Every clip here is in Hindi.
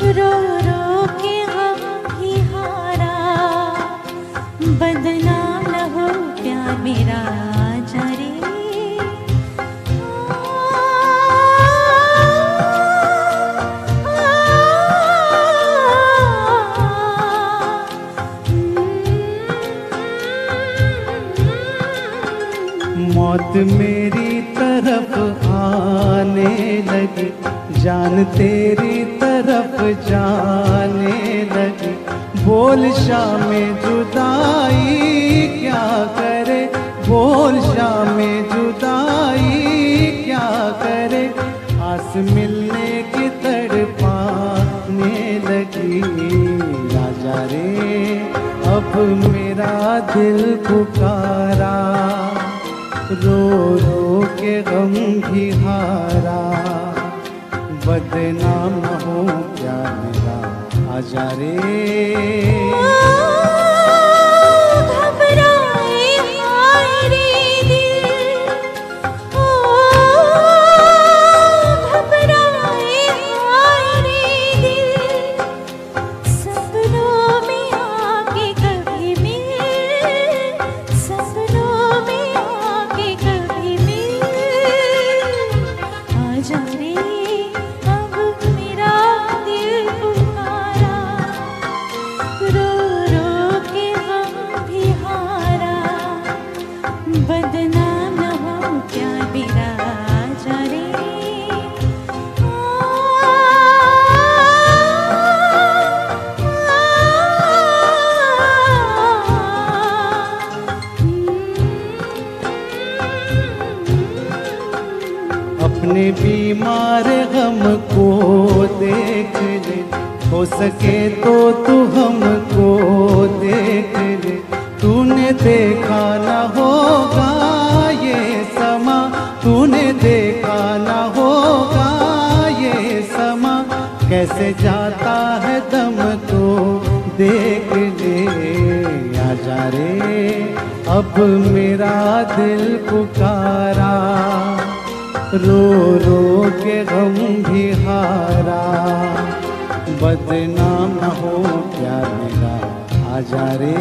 रो रो के हम भी हारा, बदनाम न हो प्यार मेरा जा रे। मौत मेरी तरफ आने लगी, जान तेरी तरफ जाने लगी। बोल शाम जुदाई क्या करे, बोल शाम जुदाई क्या करे। आस मिलने की तड़पाने लगी, राजा रे अब मेरा दिल पुकारा। रो रो के गम भी हारा, बदनाम न हो क्या मेरा आजा रे। घबराए हाय रे दिल, ओ घबराए हाय रे दिल। सपनों में आके कभी मिल, सपनों में आके कभी मिल। आजा रे अब मेरा दिल पुकारा, रो रो के हम भी हारा। बदनाम न हो प्यार मेरा जा रे। अपने बीमार गम को देख ले, हो सके तो तू हमको देख ले। तूने देखा न होगा ये समा, तूने देखा न होगा ये समा। कैसे जाता है दम तो देख ले, आजा रे अब मेरा दिल पुकारा। रो रो के गम भी हारा, बदनाम न हो प्यार मेरा आजा रे।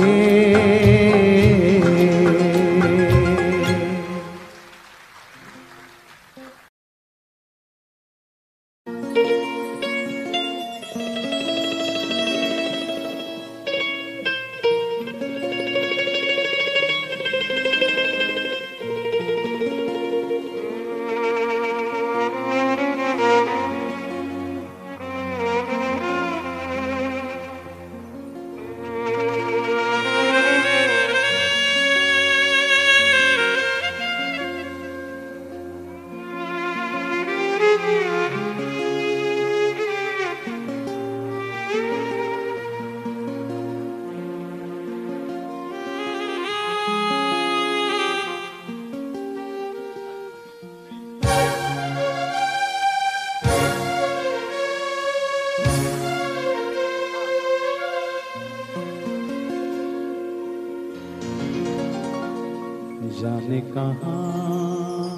जाने कहाँ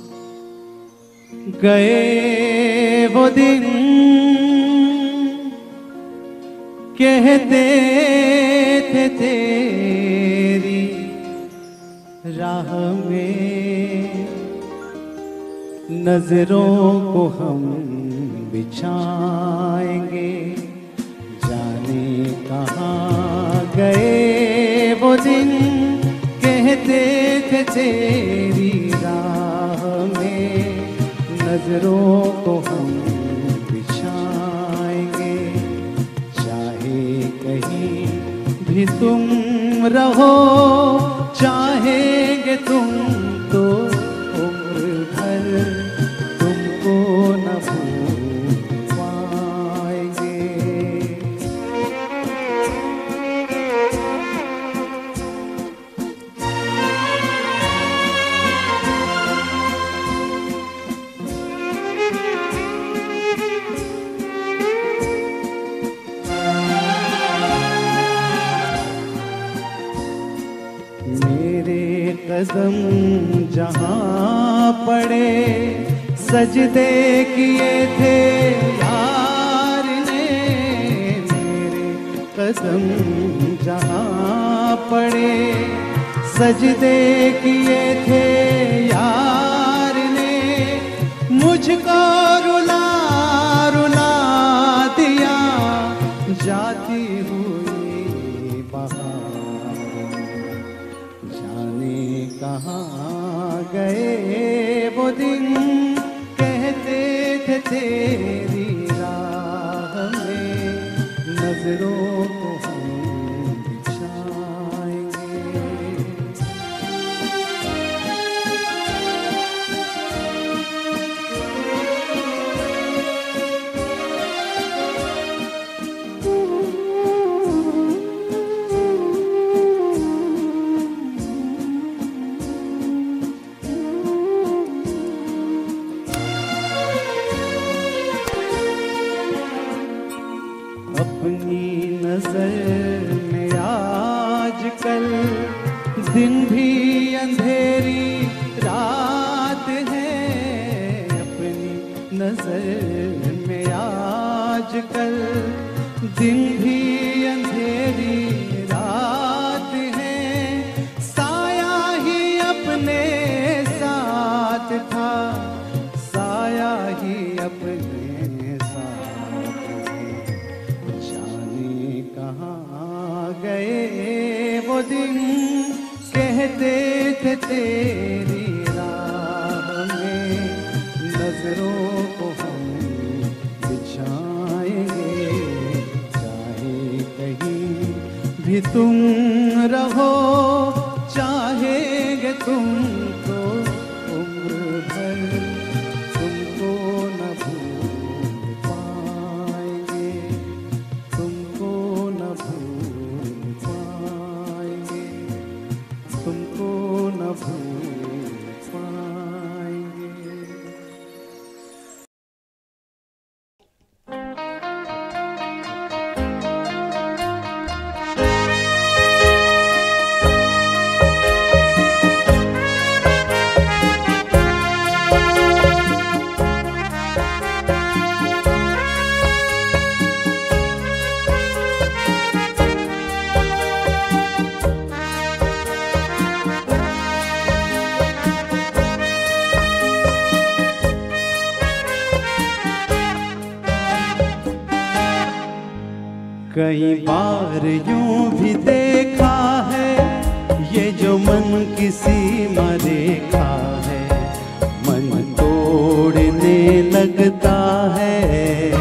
गए वो दिन, कहते थे तेरी राह में नजरों को हम बिछाएंगे। जाने कहाँ गए वो दिन, कहते थे तेरी राह में नजरों को हम बिछाएंगे। चाहे कहीं भी तुम रहो, चाहेंगे तुम तो उम्र भर तुमको न भूल पाएंगे। कदम जहाँ पड़े सजदे किए थे यार ने, कदम जहाँ पड़े, सजदे किए थे यार ने, मुझको रुला रुला दिया जाती हुई बहार। जाने कहाँ गए वो दिन, कहते थे तेरी राह में नजरों को हम बिछाएंगे। अपनी नजर में आजकल दिन भी अंधेरी रात है। अपनी नजर में आजकल दिन भी अंधेरी रात है। साया ही अपने साथ था, साया ही अपने साथ है। जाने कहाँ गए वो दिन, कहते थे तेरी राह में नजरों को हम बिछाएंगे। चाहे कहीं भी तुम रहो, चाहेंगे तुमको उम्र भर, तुमको न भूल पाएंगे, तुमको न भूल पाएंगे, तुमको न भूल पाएंगे। कई बार यूं भी देखा है, ये जो मन की सीमा रेखा है, मन तोड़ने लगता है।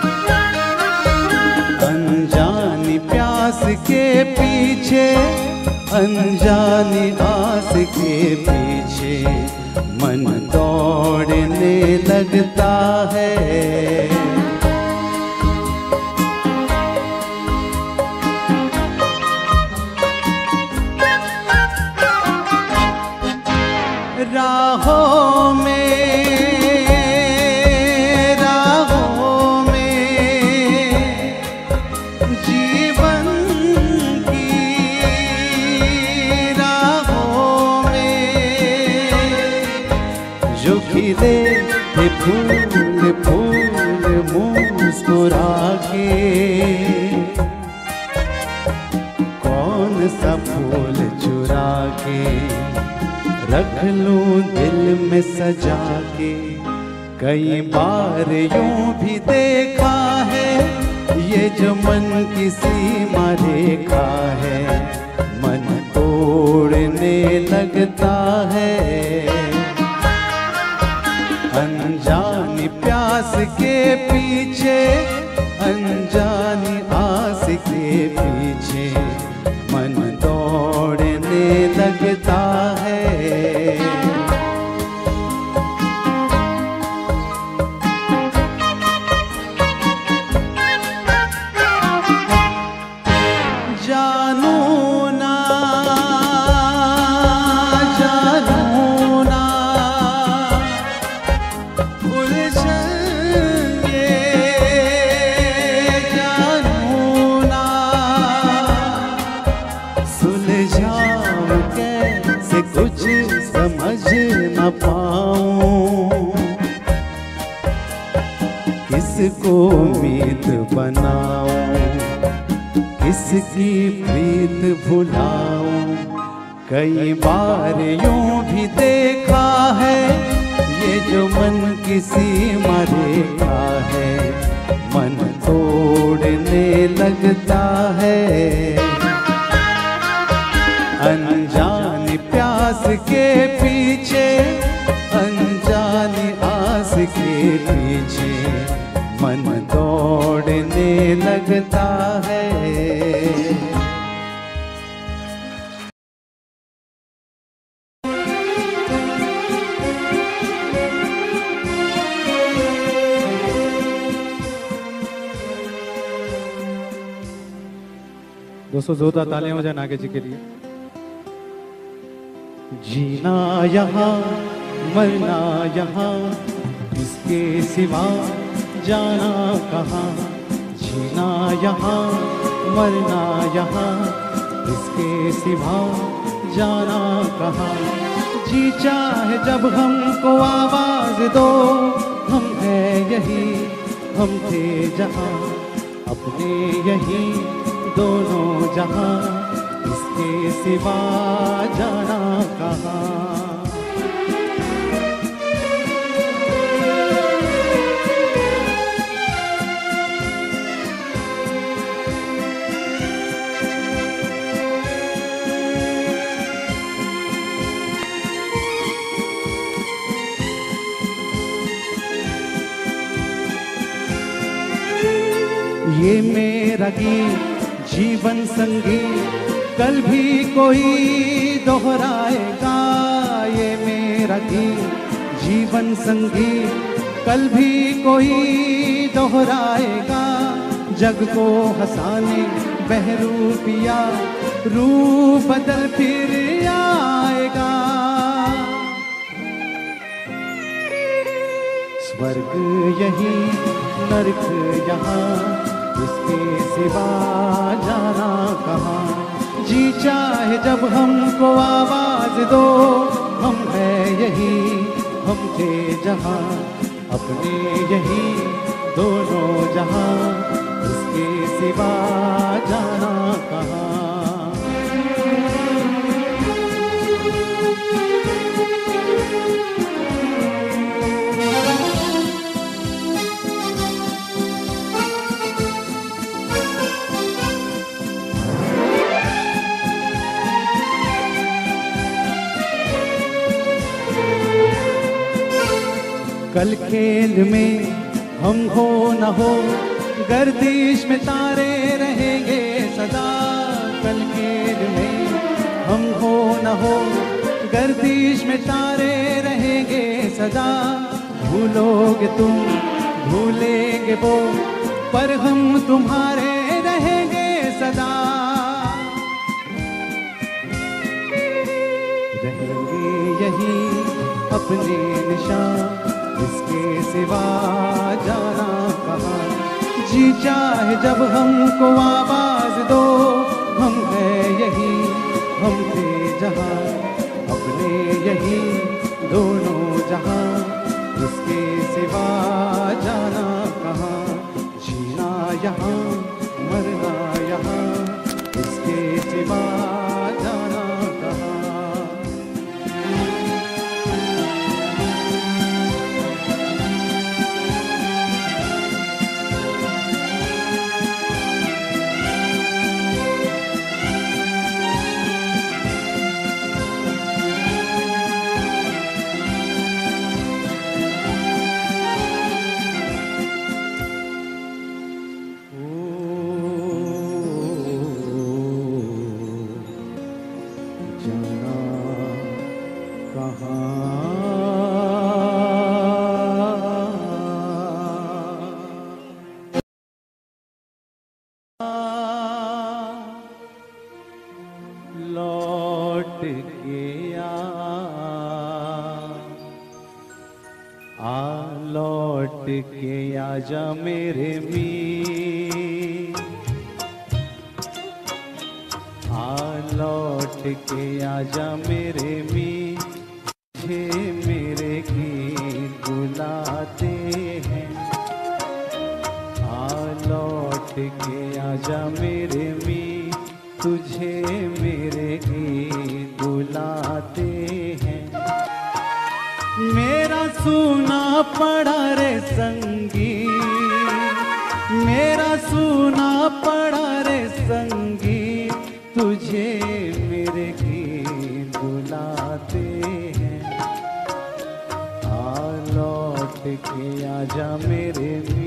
अनजानी प्यास के पीछे, अनजानी आस के पीछे, मन दौड़ने लगता है। राहों में, राहों में जीवन की राहों में जो खिले थे फूल फूल मुस्कुरा के, कौन सा फूल चुरा के रख लूं दिल में सजा के। कई बार यूं भी देखा है, ये जो मन की सीमा रेखा है, मन तोड़ने लगता है। अनजानी प्यास के पीछे, अनजानी आस के पीछे, मन दौड़ने लगता है। जानू ना, जानू ना, उलझेंगे जानू ना, सुलझाऊं कैसे कुछ समझ न पाऊं, किसको उम्मीद बनाऊं, किसकी प्रीत भुलाऊं, कई बार यूं भी देखा है, ये जो मन किसी मरेखा है, मन तोड़ने लगता है। अनजानी प्यास के पीछे, अनजानी आस के पीछे, मन दौड़ने लगता है। दोस्तों जोरदार तालियां हो जाए नागे जी के लिए। जीना यहाँ मरना यहाँ, इसके सिवा जाना कहाँ। जीना यहाँ मरना यहाँ, इसके सिवा जाना कहाँ। जी चाहे जब हमको आवाज दो, हम हैं यही हम थे जहाँ, अपने यही दोनों जहाँ, इसके सिवा जाना कहाँ। ये मेरा गीत जीवन संगीत, कल भी कोई दोहराएगा। ये मेरा गीत जीवन संगीत, कल भी कोई दोहराएगा। जग को हंसाने बहरूपिया, रूप बदल फिर आएगा। स्वर्ग यही नरक यहाँ, इसके सिवा जाना कहाँ। जी चाहे जब हमको आवाज दो, हम हैं यही हम थे जहाँ, अपने यही दोनों जहाँ, इसके सिवा जाना कहाँ। कल खेल में हम हो न हो, गर्दिश में तारे रहेंगे सदा। कल खेल में हम हो न हो, गर्दिश में तारे रहेंगे सदा। भूलोगे तुम भूलेंगे वो, पर हम तुम्हारे रहेंगे सदा। रहेंगे यही अपने निशान, इसके सिवा जाना कहाँ। जी चाहे जब हमको आवाज दो, हम हैं यही हम थे जहाँ, अपने यही दोनों जहाँ, इसके सिवा जाना कहाँ। जीना यहाँ मरना यहाँ, इसके सिवा जाना कहाँ। लौट के लौट के आजा मेरे मीर, लौट के आजा मेरे मीर। मुझे मेरे गीत बुलाते हैं, लौट के आजा मेरे मी, तुझे मेरे गीत बुलाते हैं। मेरा सुना पड़ा रे संगीत, मेरा सुना पड़ा रे संगीत, तुझे मेरे गीत बुलाते हैं। आ लौट के आजा मेरे मीर।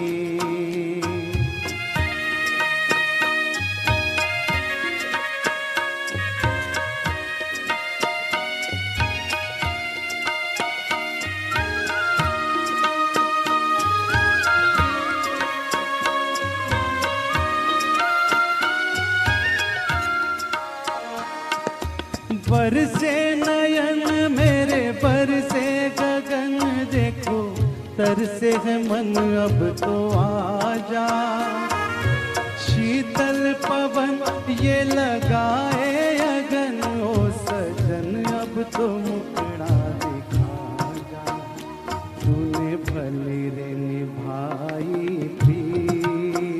बरसे नयन मेरे बरसे गगन, देखो तरसे है मन अब तो आजा। शीतल पवन ये लगाए अगन, ओ सजन अब तो मुखड़ा दिखा जा। तूने भली रे निभाई थी,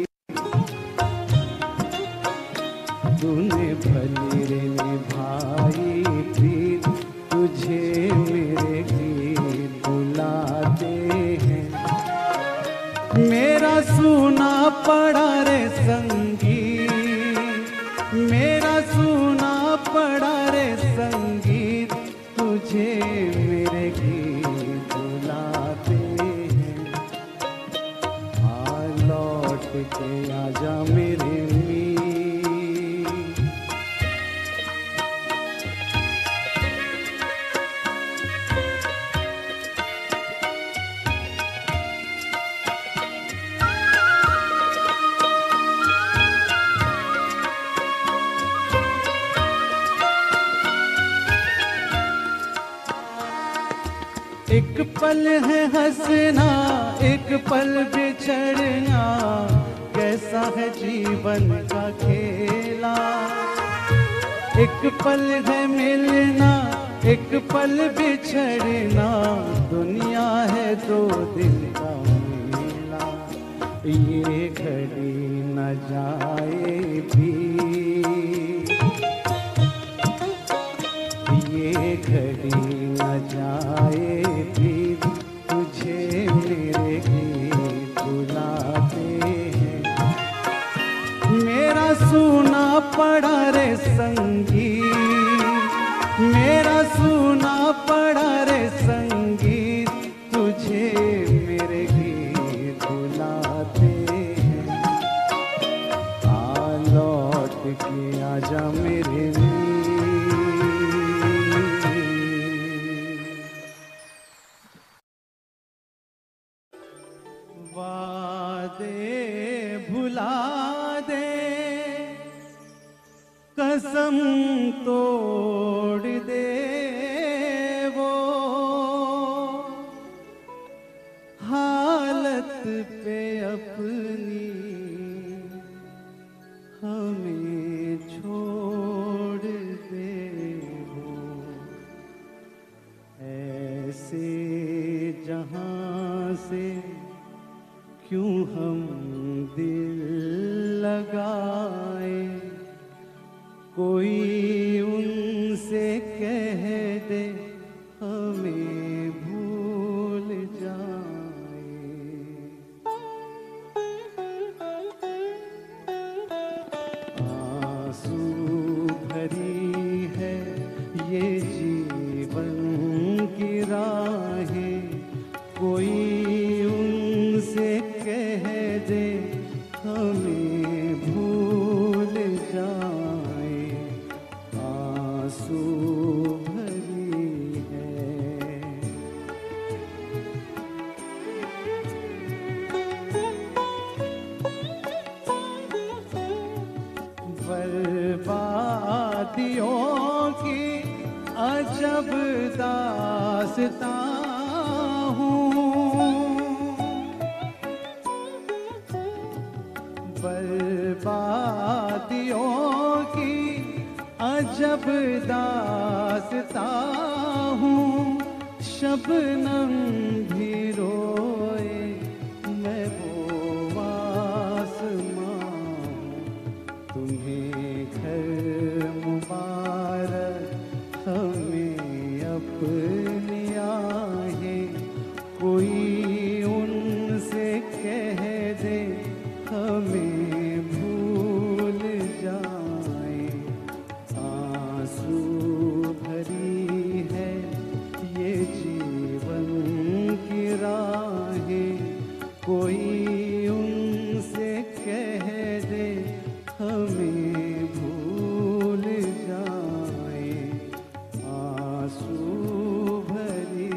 तूने भली रे निभाई प्रीत, तुझे मेरे गीत बुलाते हैं। मेरा सुना पड़ा रे संगीत, मेरा सुना पड़ा रे संगीत, तुझे मेरे गीत बुलाते हैं। आ लौट के आजा मेरे एक पल है हंसना, एक पल बिछड़ना, कैसा है जीवन का खेला। एक पल है मिलना, एक पल बिछड़ना, दुनिया है दो दिल का मेला। ये घड़ी न जाए भी, ये घड़ी न जाए भी, तुझे मेरे गीत बुलाते हैं। मेरा सुना पड़ा रे संगीत, मेरा सुना पड़ा रे संगीत, तुझे मेरे गीत बुलाते हैं। आ लौट के आजा मेरे कसम तोड़ दे वो, हालत पे अपनी हमें छोड़ दे वो। ऐसे जहां से क्यों हम दिल लगाए, कोई उनसे कह दे हमें भूल जाए। आंसू भरी है ये जीवन की राहें, कोई उनसे कह दे हमें भूल जाए। आंसू भरी है बर्बादियों की अजब दास्तां हूँ, बर्बादियों की अजब दास्तां हूँ। शबनम भी रोए मैं वो आसमां हमें भूल जाए। आंसू भरी है ये जीवन की राहें, कोई उनसे कह दे हमें भूल जाए। आंसू भरी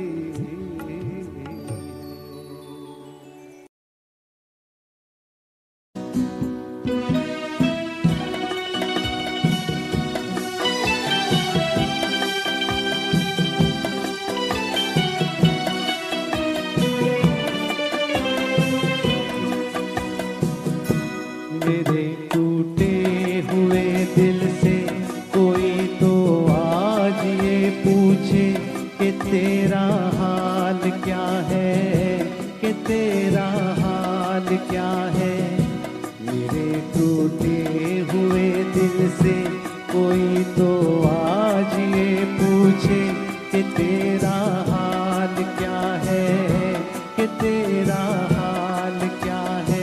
मेरे टूटे हुए दिल से कोई तो आज ये पूछे कि तेरा हाल क्या है, कि तेरा हाल क्या है। मेरे टूटे हुए दिल से कोई तो आज ये पूछे कि तेरा हाल क्या है, कि तेरा हाल क्या है।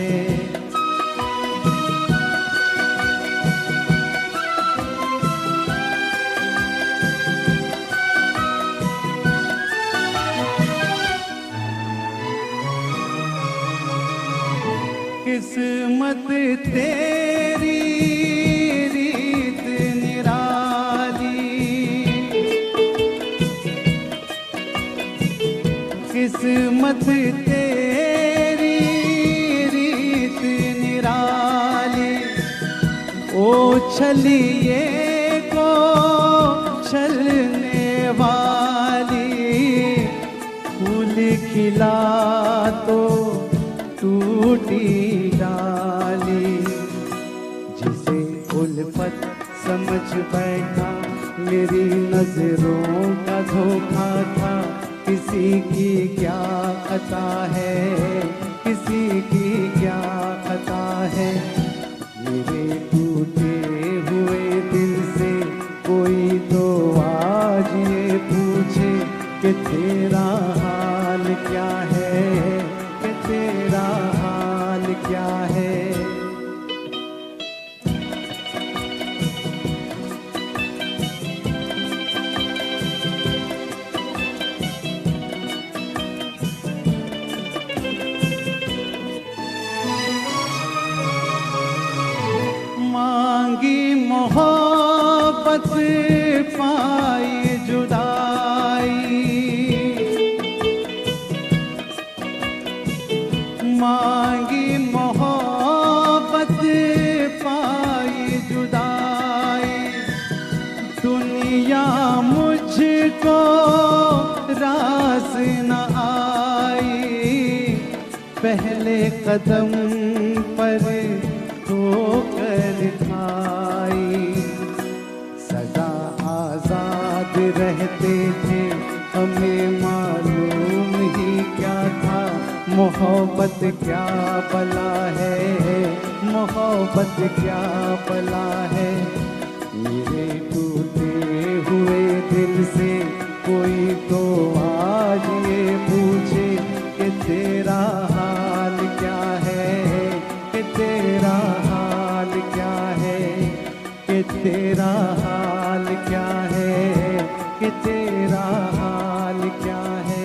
किस्मत तेरी रीत निराली, किस्मत तेरी रीत निराली। ओ छलिए को छलने वाली, फूल खिला तो टूटी डाली। जिसे उल्फत समझ बैठा मेरी नजरों का धोखा था। किसी की क्या खता है, किसी की क्या खता है। मेरे टूटे हुए दिल से कोई तो आज ये पूछे कि तेरा हाल क्या है, कि तेरा हाल क्या है। मांगी मोहब्बत पाई जुदाई, मांगी मोहब्बत पाई जुदाई। दुनिया मुझको रास न आई, पहले कदम पर ठोकर खाई। सदा आजाद रहते थे हमें मालूम ही क्या था। मोहब्बत क्या भला है, मोहब्बत क्या भला है। मेरे टूटे हुए दिल से कोई तो आज ये पूछे कि तेरा हाल क्या है, कि तेरा हाल क्या है, कि तेरा हाल क्या है, कि तेरा हाल क्या है।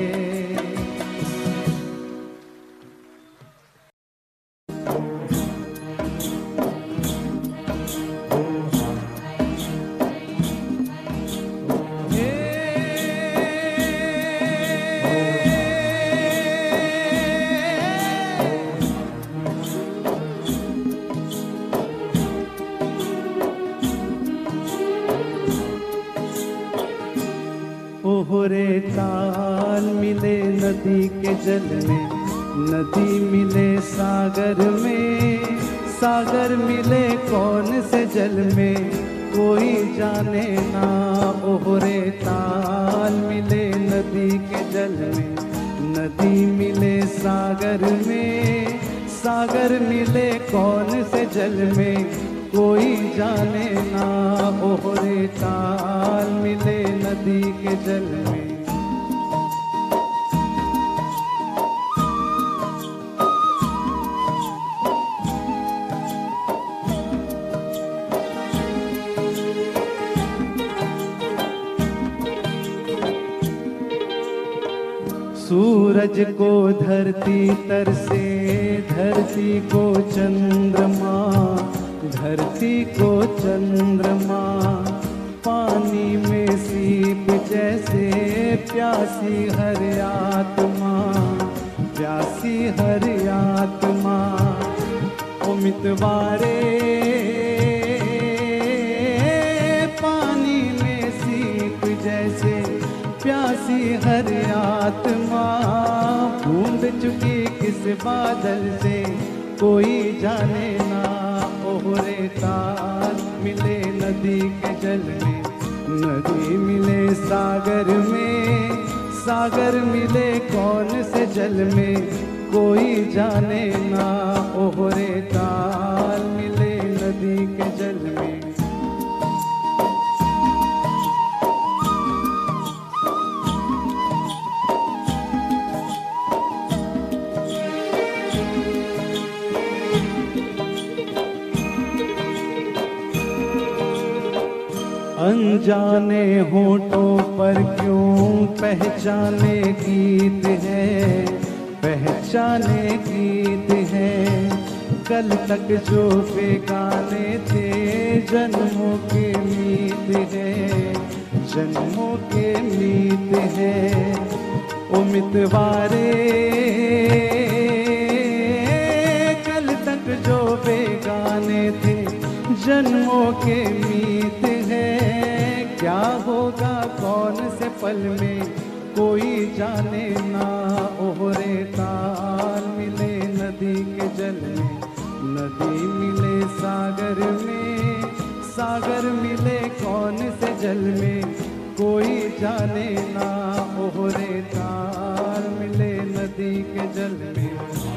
ओहरे ताल मिले नदी के जल में, नदी मिले सागर में, सागर मिले कौन से जल में कोई जाने ना। ओहरे ताल मिले नदी के जल में, नदी मिले सागर में, सागर मिले कौन से जल में कोई जाने ना। ओहरे ताल मिले नदी के जल में। सूरज को धरती तरसे, धरती को चंद्रमा, धरती को चंद्रमा, पानी में सीप जैसे प्यासी हर आत्मा, प्यासी हर आत्मा। ओ मितवारे पानी में सीप जैसे प्यासी हर आत्मा, बूंद चुकी किस बादल से कोई जाने ना। ओहरे ताल मिले नदी के जल में, नदी मिले सागर में, सागर मिले कौन से जल में कोई जाने ना। ओहरे ताल मिले नदी के जल में। अनजाने होठों पर क्यों पहचाने गीत है, पहचाने गीत है। कल तक जो बेगाने थे जन्मों के मीत है, जन्मों के मीत है। ओ मितवारे कल तक जो बेगाने थे जन्मों के मीत है। क्या होगा कौन से पल में कोई जाने ना। ओहरे ताल मिले नदी के जल में, नदी मिले सागर में, सागर मिले कौन से जल में कोई जाने ना। ओहरे ताल मिले नदी के जल में।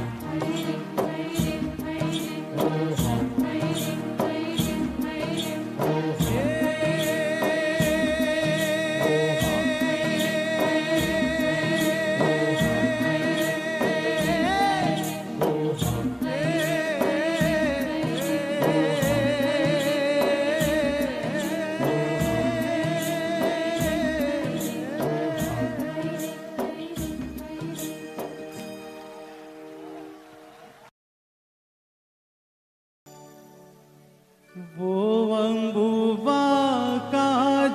वो अम्बुबा का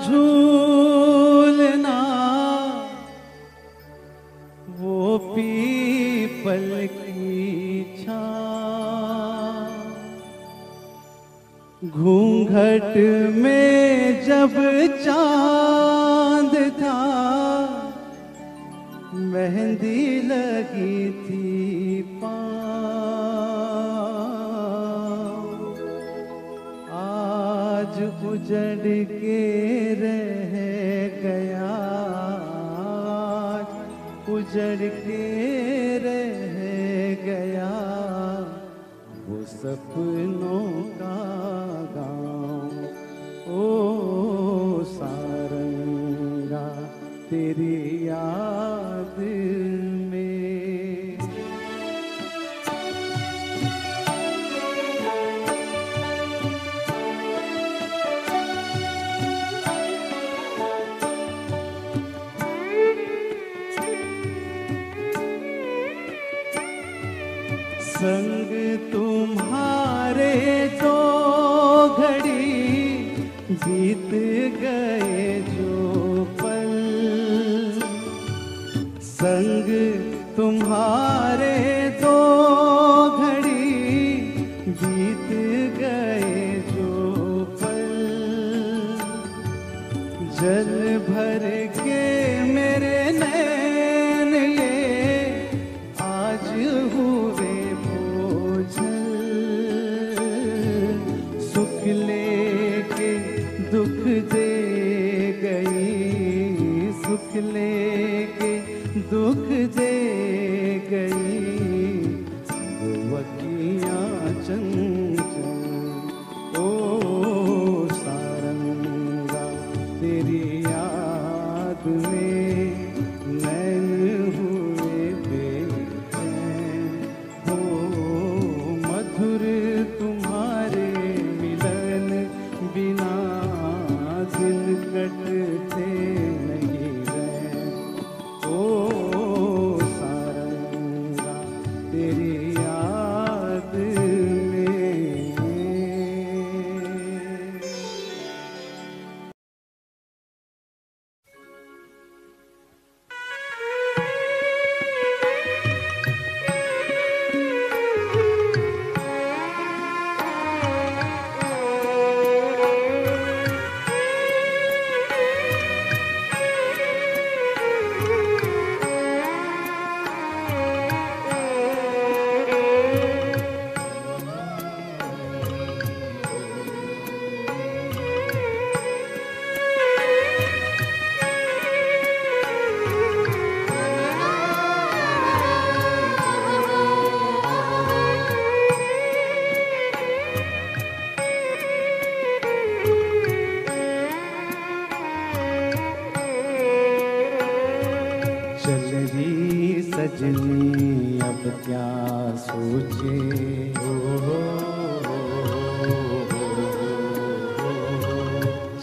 झूलना, वो पीपल की छां, घूंघट में जब चांद था, मेहंदी लगी थी पाँव। आज उजड़ के रह गया, उजड़ के रह गया वो सपनों का गाँव। ओ सारंगा तेरी याद में। संग तुम्हारे दो घड़ी बीत गए जो पल, संग तुम्हारे दो घड़ी बीत गए जो पल। जल भर के मेरे नैन ये आज हुए सुख लेके दुख दे गई, सुख लेके दुख दे गई वकियाँ चंचल। ओ सारंगा तेरी याद में नैन हुए बेचैन। हो मधुर तुम्हारे मिलन बिना दिन कटते नहीं रहे। ओ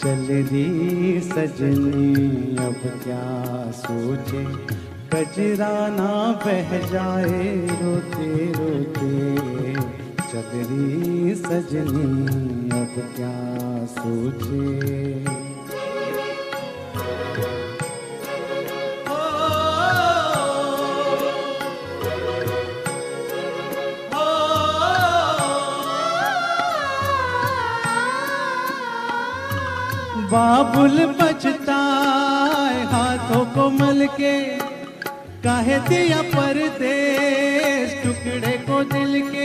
चल री सजनी अब क्या सोचे, कजरा ना बह जाए रोते रोते। चल री सजनी अब क्या सोचे। बाबुल पछताए हाथों को मल के, काहे दिया परदेस टुकड़े को दिल के।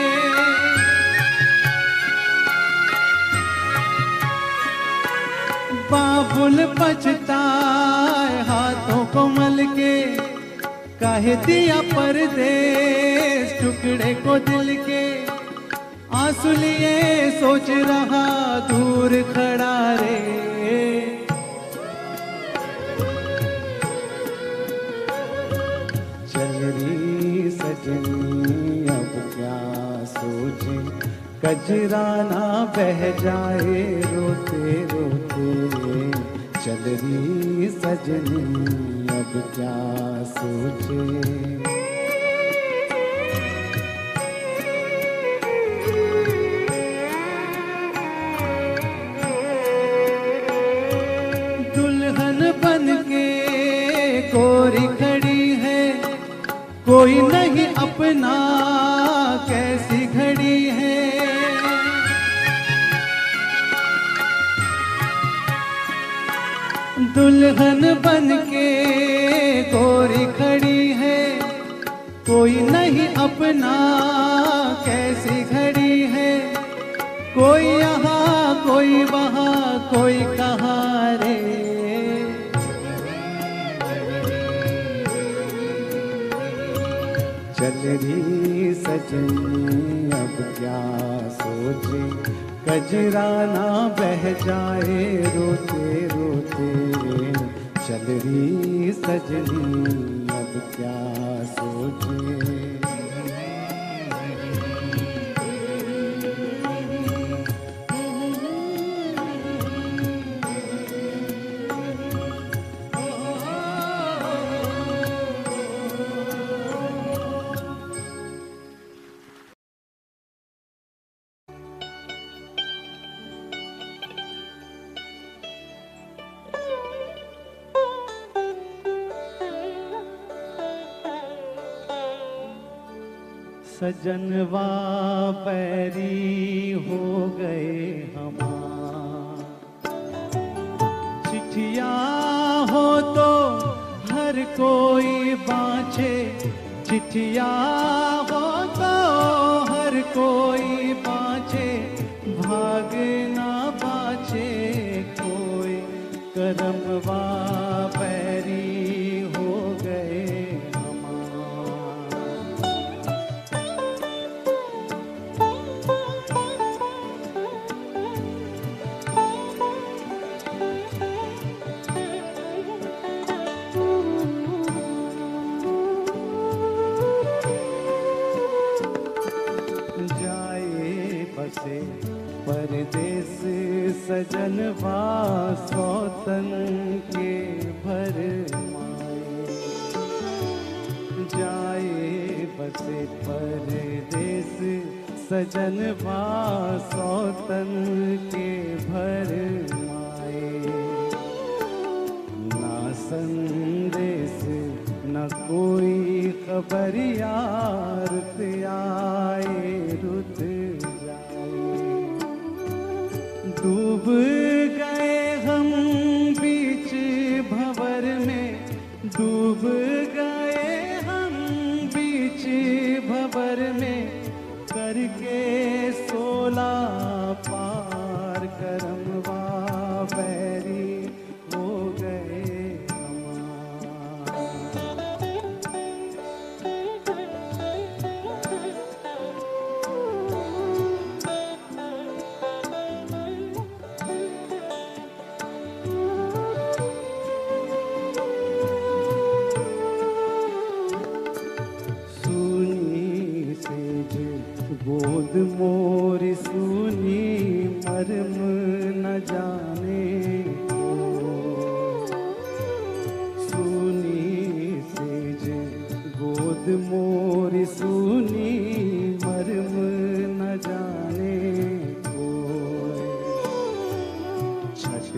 बाबुल पछताए हाथों को मल के, काहे दिया परदेस टुकड़े को दिल के। आंसू लिए सोच रहा दूर खड़ा रे, चल री सजनी अब क्या सोचे, कजरा ना बह जाए रोते रोते। चल री सजनी अब क्या सोचे। गोरी खड़ी है कोई नहीं अपना, कैसी घड़ी है। दुल्हन बन के गोरी खड़ी है कोई नहीं अपना, कैसी घड़ी है। कोई यहाँ कोई वहाँ कोई कहाँ रे, चल री सजनी अब क्या सोचे, कजरा ना बह जाए रोते रोते। चल री सजनी अब क्या सोचे। सजनवा बैरी हो गए हमार, चिट्ठिया हो तो हर कोई बाँचे। चिट्ठिया हो तो हर कोई बाँचे, भाग ना बाँचे कोई। करमवा बैरी हो गए से परदेस सजनवा सौतन के भर माए। जाए बसे परदेस सजनवा सौतन के भर माए। ना संदेश न कोई खबरिया, रुत आए रुत डूब गए हम बीच भंवर में, डूब गए हम बीच भंवर में। करके 16 पार करमवा बैरी हो गए गोद मोरी सुनी मर्म न जाने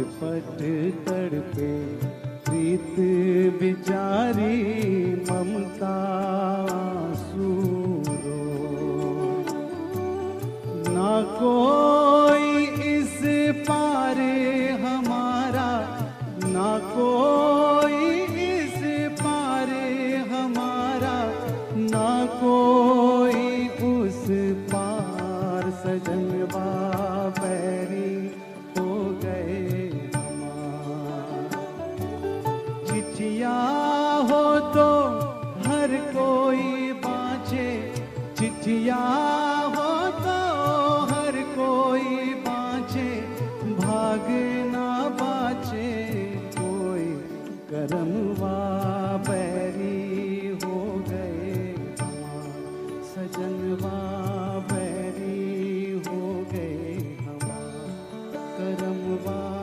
छटपट तड़पे प्रीत बिचारी ममता आंसू ना कोई इस पार हमारा, ना कोई इस पार हमारा, ना कोई उस पार। सजनवा बैरी हो गए हमार। चिट्ठिया हो तो हर कोई बाँचे, चिट्ठिया हो तो हर कोई बाँचे, भाग ना बाँचे कोई। करमवा बैरी हो गए हमार, सजनवा बैरी हो गए हमार। करमवा